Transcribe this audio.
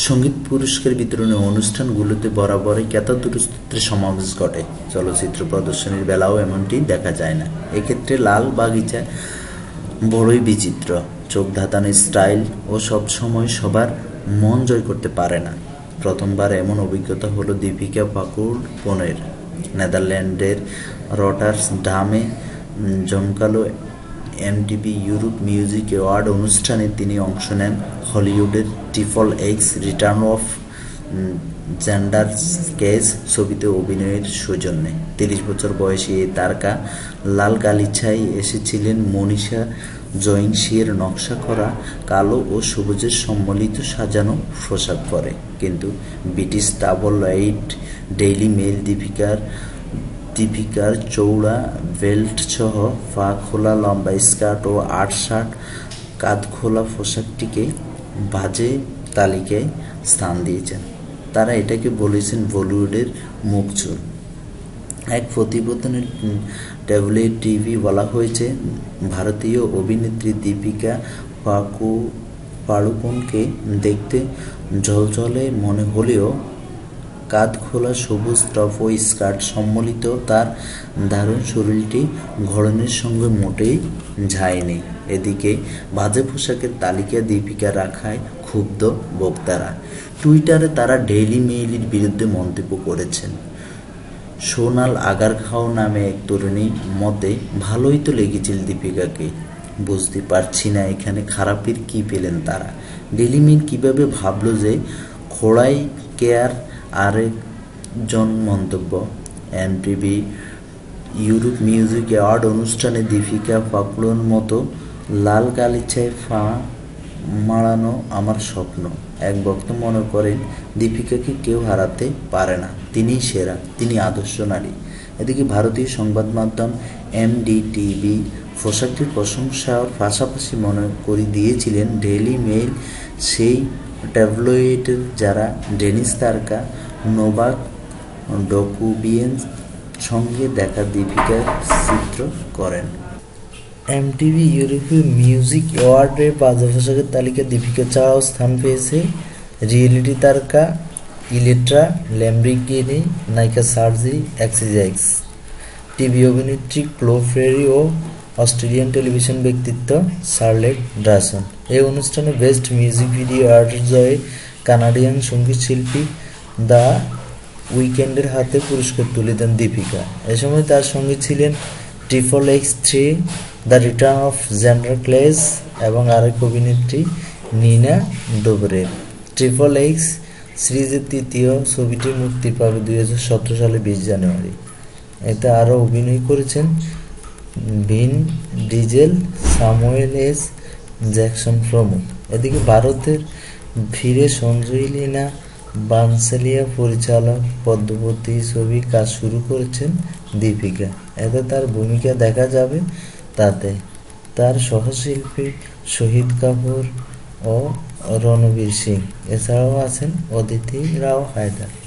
সঙ্গীত পুরস্কার বিতরণী অনুষ্ঠানগুলোতে বরাবরই ক্রেতা-দূরত্বের সমাবেশ ঘটে। চলচ্চিত্র প্রদর্শনীর বেলাও এমনটি দেখা যায় না। এক্ষেত্রে লাল বাগিচা বড়ই বিচিত্র, চোখ ধাঁধানো স্টাইল ও সবসময় সবার মন জয় করতে পারে না। প্রথমবার এমন অভিজ্ঞতা হলো দীপিকা পাড়ুকোনের। নেদারল্যান্ডের রটারডামে জমকালো এমটিভি ইউরোপ মিউজিক অ্যাওয়ার্ড অনুষ্ঠানে তিনি অংশ নেন হলিউডের triple X return of Xander Cage ছবিতে অভিনয়ের সৌজন্যে। ৩০ বছর বয়সী এই তারকা লাল গালিচায় এসেছিলেন মনীষা জয়সিংয়ের নকশা করা কালো ও সবুজের সম্মিলিত সাজানো পোশাক পরে। কিন্তু ব্রিটিশ টাবলয়েড ডেইলি মেইল দীপিকার চৌড়া বেল্টসহ পা খোলা লম্বা স্কার্ট ও আর্টশার্ট কাঁধ খোলা পোশাকটিকে বাজে তালিকায় স্থান দিয়েছেন। তারা এটাকে বলেছেন বলিউডের মুখচোর। এক প্রতিবেদনে ট্যাবলয়েড টিভি বলা হয়েছে, ভারতীয় অভিনেত্রী দীপিকা পাড়ুকোনকে দেখতে ঝলঝলে মনে হলেও কাঁধ খোলা সবুজ টপ ও স্কার্ট সম্মিলিত তার দারুণ শরীরটি গড়নের সঙ্গে মোটেই যায়নি। এদিকে বাজে পোশাকের তালিকায় দীপিকা রাখায় ক্ষুব্ধ ভক্তরা। টুইটারে তারা ডেইলি মেইলের বিরুদ্ধে মন্তব্য করেছেন। সোনাল আগারখাও নামে এক তরুণী মতে, ভালোই তো লেগেছিল দীপিকাকে, বুঝতে পারছি না এখানে খারাপের কি পেলেন তারা। ডেইলি মেইল কীভাবে ভাবল যে খোড়াই কেয়ার আরেকজন মন্তব্য, এমটিভি ইউরোপ মিউজিক অ্যাওয়ার্ড অনুষ্ঠানে দীপিকা পাড়ুকোনের মতো লাল গালিচায় পা মাড়ানো আমার স্বপ্ন। এক বক্তা মনে করেন, দীপিকাকে কেউ হারাতে পারে না, তিনিই সেরা, তিনি আদর্শ নারী। এদিকে ভারতীয় সংবাদ মাধ্যম এনডিটিভি পোশাকটির প্রশংসার পাশাপাশি মনে করে দিয়েছিলেন ডেইলি মেইল সেই ট্যাবলয়েডের যারা ডেনিস তারকা নোভাক জোকোভিচের সঙ্গে দেখা দীপিকার চিত্র করেন। এমটিভি ইউরোপীয় মিউজিক অ্যাওয়ার্ডের বাজে পোশাকের তালিকায় দীপিকা ছাড়াও স্থান পেয়েছে রিয়েলিটি তারকা ইলেক্ট্রা, ল্যাম্বরগিনি নায়িকা সার্জি এক্সিএক্স, টিভি অভিনেত্রী ক্লো ফেরি ও অস্ট্রেলিয়ান টেলিভিশন ব্যক্তিত্ব শার্লেট ডসন। এই অনুষ্ঠানে বেস্ট মিউজিক ভিডিও অ্যাওয়ার্ডের জয়ে কানাডিয়ান সঙ্গীত শিল্পী দ্য উইকেন্ডের হাতে পুরস্কার তুলে দেন দীপিকা। এ সময় তার সঙ্গে ছিলেন triple X 3 the return of Xander Cage এবং আরেক অভিনেত্রী নিনা ডোবরেভ। ট্রিপল এক্স সিরিজের তৃতীয় ছবিটি মুক্তি পাবে 2017 সালে 20 জানুয়ারি। এতে আরও অভিনয় করেছেন ভিন ডিজেল, স্যামুয়েল এস জ্যাকসন প্রমুখ। এদিকে ভারতের ফিরে সঞ্জয় লীনা বানসালিয়া পরিচালক পদ্মাবতী ছবি কাজ শুরু করেছেন দীপিকা। এতে তার ভূমিকা দেখা যাবে, তাতে তার সহশিল্পী শহীদ কাপুর ও রণবীর সিং, এছাড়াও আছেন অদিতি রাও হায়দার।